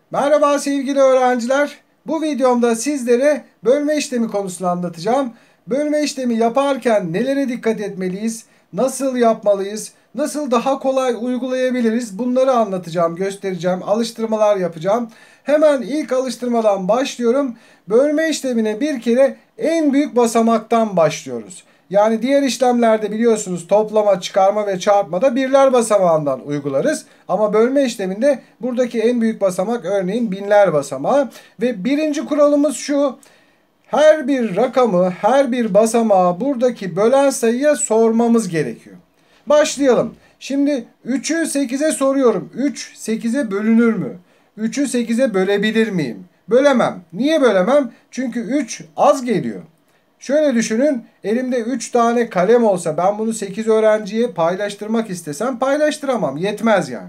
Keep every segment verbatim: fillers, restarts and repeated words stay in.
Merhaba sevgili öğrenciler. Bu videomda sizlere bölme işlemi konusunu anlatacağım. Bölme işlemi yaparken nelere dikkat etmeliyiz? Nasıl yapmalıyız? Nasıl daha kolay uygulayabiliriz? Bunları anlatacağım, göstereceğim, alıştırmalar yapacağım. Hemen ilk alıştırmadan başlıyorum. Bölme işlemine bir kere en büyük basamaktan başlıyoruz. Yani diğer işlemlerde biliyorsunuz toplama, çıkarma ve çarpmada birler basamağından uygularız. Ama bölme işleminde buradaki en büyük basamak örneğin binler basamağı. Ve birinci kuralımız şu. Her bir rakamı, her bir basamağı buradaki bölen sayıya sormamız gerekiyor. Başlayalım. Şimdi üçü sekize soruyorum. üç sekize bölünür mü? üçü sekize bölebilir miyim? Bölemem. Niye bölemem? Çünkü üç az geliyor. Şöyle düşünün, elimde üç tane kalem olsa ben bunu sekiz öğrenciye paylaştırmak istesem paylaştıramam. Yetmez yani.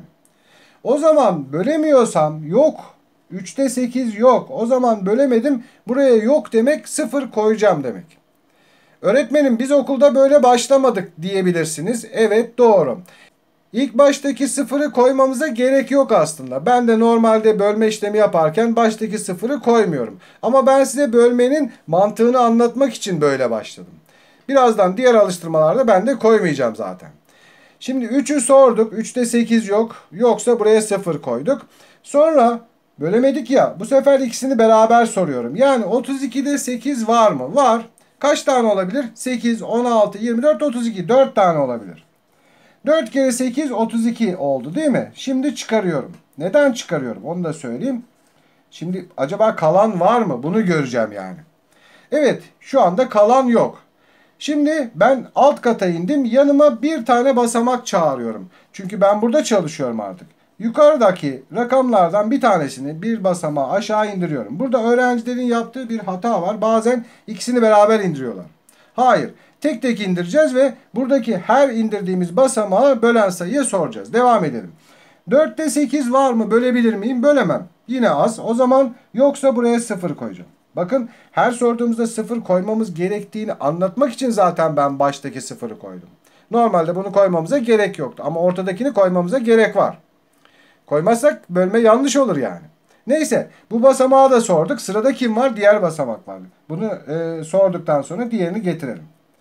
O zaman bölemiyorsam yok. üçte sekiz yok. O zaman bölemedim. Buraya yok demek sıfır koyacağım demek. Öğretmenim biz okulda böyle başlamadık diyebilirsiniz. Evet doğru. İlk baştaki sıfırı koymamıza gerek yok aslında. Ben de normalde bölme işlemi yaparken baştaki sıfırı koymuyorum. Ama ben size bölmenin mantığını anlatmak için böyle başladım. Birazdan diğer alıştırmalarda ben de koymayacağım zaten. Şimdi üçü sorduk. üçte sekiz yok. Yoksa buraya sıfır koyduk. Sonra bölemedik ya. Bu sefer ikisini beraber soruyorum. Yani otuz ikide sekiz var mı? Var. Kaç tane olabilir? sekiz, on altı, yirmi dört, otuz iki. dört tane olabilir. dört kere sekiz otuz iki oldu değil mi? Şimdi çıkarıyorum. Neden çıkarıyorum? Onu da söyleyeyim. Şimdi acaba kalan var mı? Bunu göreceğim yani. Evet, şu anda kalan yok. Şimdi ben alt kata indim. Yanıma bir tane basamak çağırıyorum. Çünkü ben burada çalışıyorum artık. Yukarıdaki rakamlardan bir tanesini bir basamağı aşağı indiriyorum. Burada öğrencilerin yaptığı bir hata var. Bazen ikisini beraber indiriyorlar. Hayır. Tek tek indireceğiz ve buradaki her indirdiğimiz basamağı bölen sayıya soracağız. Devam edelim. dörtte sekiz var mı? Bölebilir miyim? Bölemem. Yine az. O zaman yoksa buraya sıfır koyacağım. Bakın her sorduğumuzda sıfır koymamız gerektiğini anlatmak için zaten ben baştaki sıfırı koydum. Normalde bunu koymamıza gerek yoktu. Ama ortadakini koymamıza gerek var. Koymazsak bölme yanlış olur yani. Neyse bu basamağı da sorduk. Sırada kim var? Diğer basamak var. Bunu e, sorduktan sonra diğerini getirelim.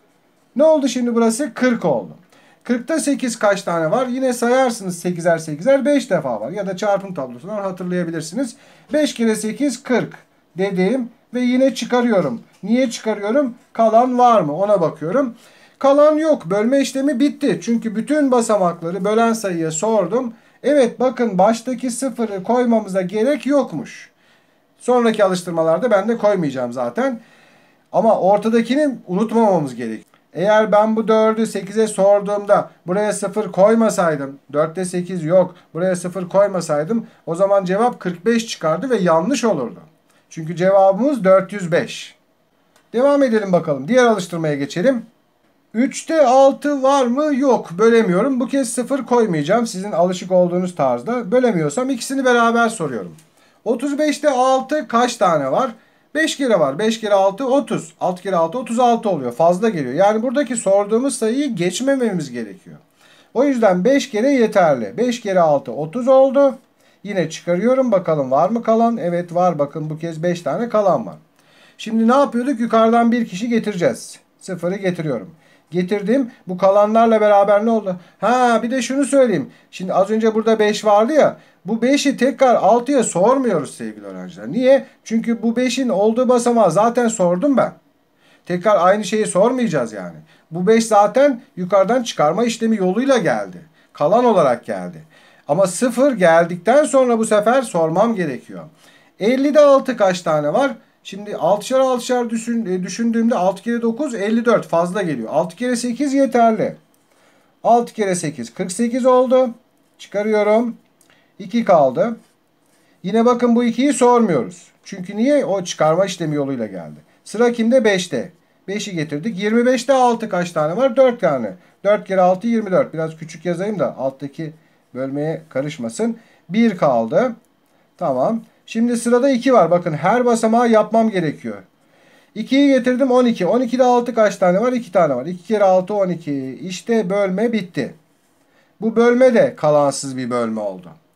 Ne oldu şimdi burası? kırk oldu. kırkta sekiz kaç tane var? Yine sayarsınız sekizer sekizer beş defa var. Ya da çarpım tablosundan hatırlayabilirsiniz. beş kere sekiz kırk dedim ve yine çıkarıyorum. Niye çıkarıyorum? Kalan var mı? Ona bakıyorum. Kalan yok. Bölme işlemi bitti. Çünkü bütün basamakları bölen sayıya sordum. Evet bakın baştaki sıfırı koymamıza gerek yokmuş. Sonraki alıştırmalarda ben de koymayacağım zaten. Ama ortadakini unutmamamız gerekiyor. Eğer ben bu dördü sekize sorduğumda buraya sıfır koymasaydım, dörtte sekiz yok, buraya sıfır koymasaydım o zaman cevap kırk beş çıkardı ve yanlış olurdu. Çünkü cevabımız dört yüz beş. Devam edelim bakalım. Diğer alıştırmaya geçelim. üçte altı var mı? Yok. Bölemiyorum. Bu kez sıfır koymayacağım. Sizin alışık olduğunuz tarzda. Bölemiyorsam ikisini beraber soruyorum. otuz beşte altı kaç tane var? beş kere var. beş kere altı otuz. altı kere altı otuz altı oluyor. Fazla geliyor. Yani buradaki sorduğumuz sayıyı geçmememiz gerekiyor. O yüzden beş kere yeterli. beş kere altı otuz oldu. Yine çıkarıyorum. Bakalım var mı kalan? Evet var. Bakın bu kez beş tane kalan var. Şimdi ne yapıyorduk? Yukarıdan bir kişi getireceğiz. Sıfırı getiriyorum. Getirdim. Bu kalanlarla beraber ne oldu? Ha bir de şunu söyleyeyim. Şimdi az önce burada beş vardı ya. Bu beşi tekrar altıya sormuyoruz sevgili öğrenciler. Niye? Çünkü bu beşin olduğu basamağı zaten sordum ben. Tekrar aynı şeyi sormayacağız yani. Bu beş zaten yukarıdan çıkarma işlemi yoluyla geldi. Kalan olarak geldi. Ama sıfır geldikten sonra bu sefer sormam gerekiyor. ellide altı kaç tane var? Şimdi altışar altışar düşün, düşündüğümde altı kere dokuz elli dört fazla geliyor. altı kere sekiz yeterli. altı kere sekiz kırk sekiz oldu. Çıkarıyorum. iki kaldı. Yine bakın bu ikiyi sormuyoruz. Çünkü niye? O çıkarma işlemi yoluyla geldi. Sıra kimde? beşte. beşi getirdik. yirmi beşte altı kaç tane var? dört tane. dört kere altı yirmi dört. Biraz küçük yazayım da alttaki bölmeye karışmasın. bir kaldı. Tamam. Şimdi sırada iki var. Bakın her basamağı yapmam gerekiyor. ikiyi getirdim on iki. on ikide altı kaç tane var? iki tane var. iki kere altı on iki. İşte bölme bitti. Bu bölme de kalansız bir bölme oldu.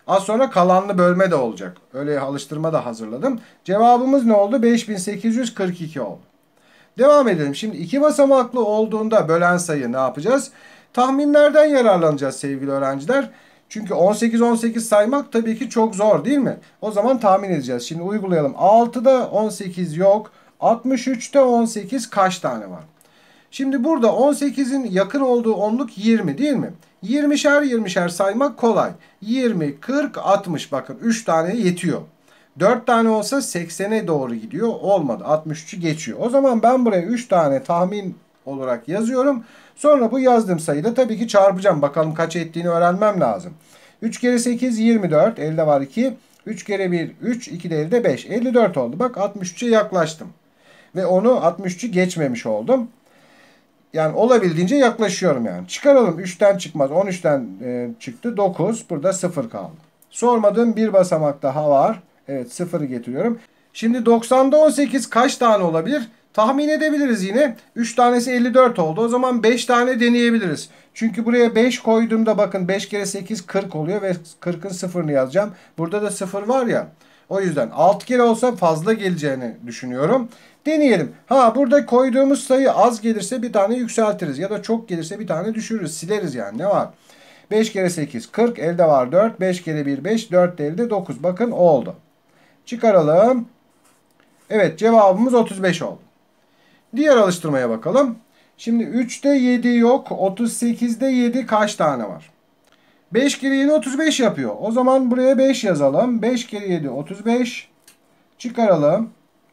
Az sonra kalanlı bölme de olacak. Öyle alıştırma da hazırladım. Cevabımız ne oldu? beş bin sekiz yüz kırk iki oldu. Devam edelim. Şimdi iki basamaklı olduğunda bölen sayı ne yapacağız? Tahminlerden yararlanacağız sevgili öğrenciler. Çünkü on sekiz on sekiz saymak tabii ki çok zor değil mi? O zaman tahmin edeceğiz. Şimdi uygulayalım. altıda on sekiz yok. altmış üçte on sekiz kaç tane var? Şimdi burada on sekizin yakın olduğu onluk yirmi değil mi? yirmişer yirmişer saymak kolay. yirmi, kırk, altmış bakın üç tane yetiyor. dört tane olsa seksene doğru gidiyor. Olmadı. altmış üçü geçiyor. O zaman ben buraya üç tane tahmin olarak yazıyorum. Sonra bu yazdığım sayıyı da tabii ki çarpacağım. Bakalım kaç ettiğini öğrenmem lazım. üç kere sekiz yirmi dört. Elde var iki. üç kere bir üç. iki de elde beş. elli dört oldu. Bak altmış üçe yaklaştım. Ve onu altmış üçü geçmemiş oldum. Yani olabildiğince yaklaşıyorum yani. Çıkaralım. üçten çıkmaz. on üçten e, çıktı. dokuz. Burada sıfır kaldı. Sormadığım bir basamak daha var. Evet, sıfırı getiriyorum. Şimdi doksanda on sekiz kaç tane olabilir? Tahmin edebiliriz yine. üç tanesi elli dört oldu. O zaman beş tane deneyebiliriz. Çünkü buraya beş koyduğumda bakın beş kere sekiz kırk oluyor ve kırkın sıfırını yazacağım. Burada da sıfır var ya. O yüzden altı kere olsa fazla geleceğini düşünüyorum. Deneyelim. Ha, burada koyduğumuz sayı az gelirse bir tane yükseltiriz. Ya da çok gelirse bir tane düşürürüz. Sileriz yani. Ne var? beş kere sekiz kırk. Elde var dört. beş kere bir beş. dört de elde dokuz. Bakın oldu. Çıkaralım. Evet, cevabımız otuz beş oldu. Diğer alıştırmaya bakalım. Şimdi üçte yedi yok. otuz sekizde yedi kaç tane var? beş kere yedi otuz beş yapıyor. O zaman buraya beş yazalım. beş kere yedi otuz beş. Çıkaralım.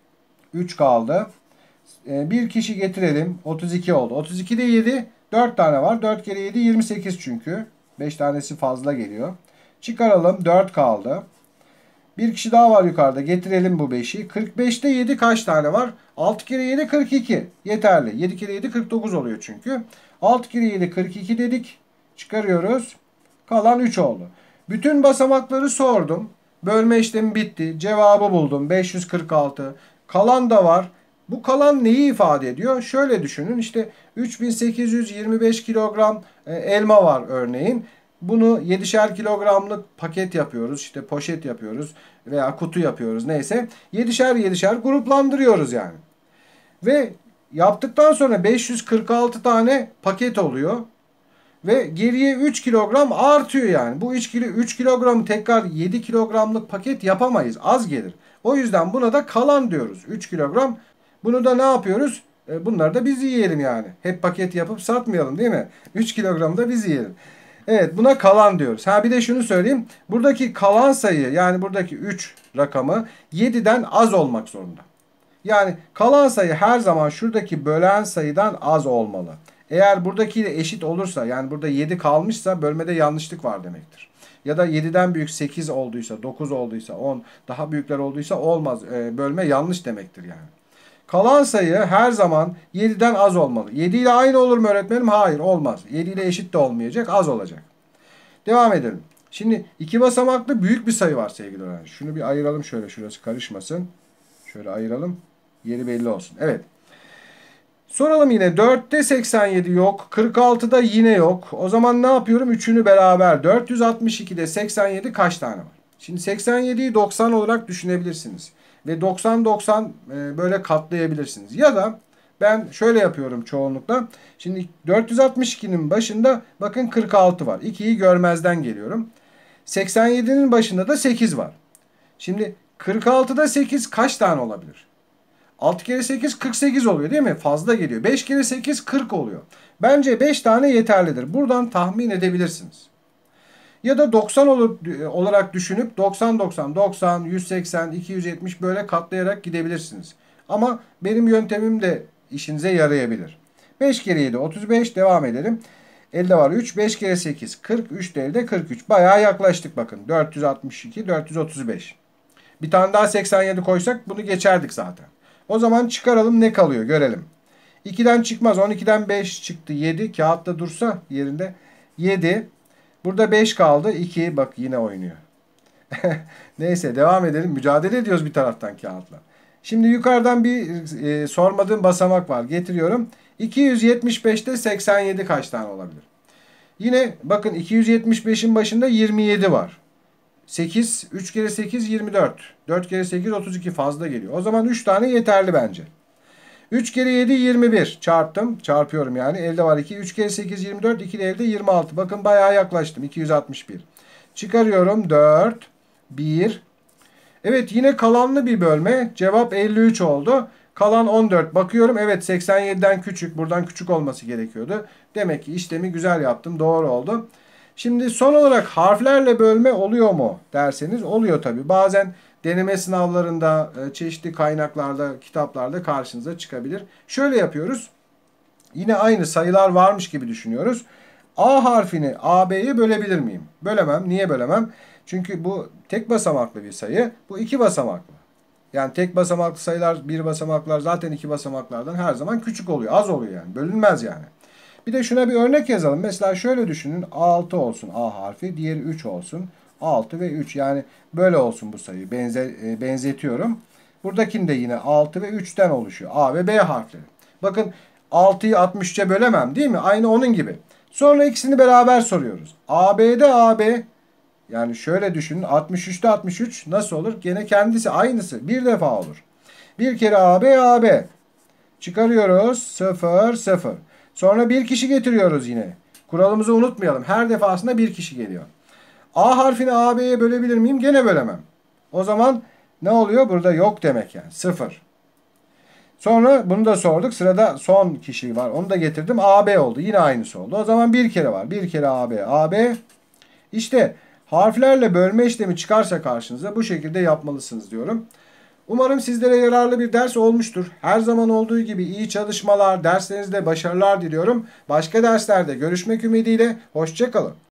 üç kaldı. Bir kişi getirelim. otuz iki oldu. otuz ikide yedi dört tane var. dört kere yedi yirmi sekiz çünkü. beş tanesi fazla geliyor. Çıkaralım. dört kaldı. Bir kişi daha var yukarıda. Getirelim bu beşi. kırk beşte yedi kaç tane var? altı kere yedi kırk iki. Yeterli. yedi kere yedi kırk dokuz oluyor çünkü. altı kere yedi kırk iki dedik. Çıkarıyoruz. Kalan üç oldu. Bütün basamakları sordum. Bölme işlemi bitti. Cevabı buldum. beş yüz kırk altı. Kalan da var. Bu kalan neyi ifade ediyor? Şöyle düşünün. İşte üç bin sekiz yüz yirmi beş kilogram elma var örneğin. Bunu yedişer kilogramlık paket yapıyoruz. İşte poşet yapıyoruz. Veya kutu yapıyoruz. Neyse. yedişer yedişer gruplandırıyoruz yani. Ve yaptıktan sonra beş yüz kırk altı tane paket oluyor. Ve geriye üç kilogram artıyor yani. Bu üç kilo, üç kilogramı tekrar yedi kilogramlık paket yapamayız. Az gelir. O yüzden buna da kalan diyoruz. üç kilogram. Bunu da ne yapıyoruz? E, bunları da biz yiyelim yani. Hep paket yapıp satmayalım değil mi? üç kilogram da biz yiyelim. Evet, buna kalan diyoruz. Ha, bir de şunu söyleyeyim. Buradaki kalan sayı yani buradaki üç rakamı yediden az olmak zorunda. Yani kalan sayı her zaman şuradaki bölen sayıdan az olmalı. Eğer buradakiyle eşit olursa yani burada yedi kalmışsa bölmede yanlışlık var demektir. Ya da yediden büyük sekiz olduysa, dokuz olduysa, on daha büyükler olduysa olmaz. E, bölme yanlış demektir yani. Kalan sayı her zaman yediden az olmalı. yedi ile aynı olur mu öğretmenim? Hayır, olmaz. yedi ile eşit de olmayacak, az olacak. Devam edelim. Şimdi iki basamaklı büyük bir sayı var sevgili öğrenci. Şunu bir ayıralım şöyle, şurası karışmasın. Şöyle ayıralım. Yeri belli olsun. Evet. Soralım yine. dörtte seksen yedi yok. kırk altıda yine yok. O zaman ne yapıyorum? Üçünü beraber. dört yüz altmış ikide seksen yedi kaç tane var? Şimdi seksen yediyi doksan olarak düşünebilirsiniz. Ve doksan doksan böyle katlayabilirsiniz. Ya da ben şöyle yapıyorum çoğunlukla. Şimdi dört yüz altmış ikinin başında bakın kırk altı var. ikiyi görmezden geliyorum. seksen yedinin başında da sekiz var. Şimdi kırk altıda sekiz kaç tane olabilir? altı kere sekiz kırk sekiz oluyor değil mi? Fazla geliyor. beş kere sekiz kırk oluyor. Bence beş tane yeterlidir. Buradan tahmin edebilirsiniz. Ya da doksan olur, olarak düşünüp doksan doksan doksan yüz seksen iki yüz yetmiş böyle katlayarak gidebilirsiniz. Ama benim yöntemim de işinize yarayabilir. beş kere yedi otuz beş, devam edelim. Elde var üç. beş kere sekiz kırk. üç de elde kırk üç. Bayağı yaklaştık bakın. dört yüz altmış iki dört yüz otuz beş. Bir tane daha seksen yedi koysak bunu geçerdik zaten. O zaman çıkaralım, ne kalıyor görelim. ikiden çıkmaz. on ikiden beş çıktı. yedi. Kağıtta dursa yerinde. yedi. Burada beş kaldı. iki. Bak yine oynuyor. Neyse devam edelim. Mücadele ediyoruz bir taraftan kağıtla. Şimdi yukarıdan bir e, sormadığım basamak var. Getiriyorum. iki yüz yetmiş beşte seksen yedi kaç tane olabilir? Yine bakın iki yüz yetmiş beşin başında yirmi yedi var. sekiz, üç kere sekiz yirmi dört. dört kere sekiz otuz iki fazla geliyor. O zaman üç tane yeterli bence. üç kere yedi yirmi bir çarptım. Çarpıyorum yani. Elde var iki. üç kere sekiz yirmi dört. iki de elde yirmi altı. Bakın bayağı yaklaştım. iki yüz altmış bir. Çıkarıyorum. dört, bir. Evet yine kalanlı bir bölme. Cevap elli üç oldu. Kalan on dört. Bakıyorum evet seksen yediden küçük. Buradan küçük olması gerekiyordu. Demek ki işlemi güzel yaptım. Doğru oldu. Şimdi son olarak harflerle bölme oluyor mu derseniz oluyor tabi. Bazen deneme sınavlarında, çeşitli kaynaklarda, kitaplarda karşınıza çıkabilir. Şöyle yapıyoruz. Yine aynı sayılar varmış gibi düşünüyoruz. A harfini A B'ye bölebilir miyim? Bölemem. Niye bölemem? Çünkü bu tek basamaklı bir sayı. Bu iki basamaklı. Yani tek basamaklı sayılar, bir basamaklar zaten iki basamaklardan her zaman küçük oluyor. Az oluyor yani. Bölünmez yani. Bir de şuna bir örnek yazalım. Mesela şöyle düşünün. altı olsun A harfi. Diğeri üç olsun. altı ve üç. Yani böyle olsun bu sayı. Benze, e, benzetiyorum. Buradakini de yine altı ve üçten oluşuyor. A ve B harfleri. Bakın altıyı altmış üçe bölemem değil mi? Aynı onun gibi. Sonra ikisini beraber soruyoruz. A B'de A B. Yani şöyle düşünün. altmış üçte altmış üç nasıl olur? Gene kendisi aynısı. Bir defa olur. Bir kere A B A B. Çıkarıyoruz. sıfır sıfır. Sonra bir kişi getiriyoruz yine. Kuralımızı unutmayalım. Her defasında bir kişi geliyor. A harfini A B'ye bölebilir miyim? Gene bölemem. O zaman ne oluyor? Burada yok demek yani. sıfır. Sonra bunu da sorduk. Sırada son kişi var. Onu da getirdim. A B oldu. Yine aynısı oldu. O zaman bir kere var. Bir kere A B. A B. İşte harflerle bölme işlemi çıkarsa karşınıza bu şekilde yapmalısınız diyorum. Umarım sizlere yararlı bir ders olmuştur. Her zaman olduğu gibi iyi çalışmalar, derslerinizde başarılar diliyorum. Başka derslerde görüşmek ümidiyle. Hoşça kalın.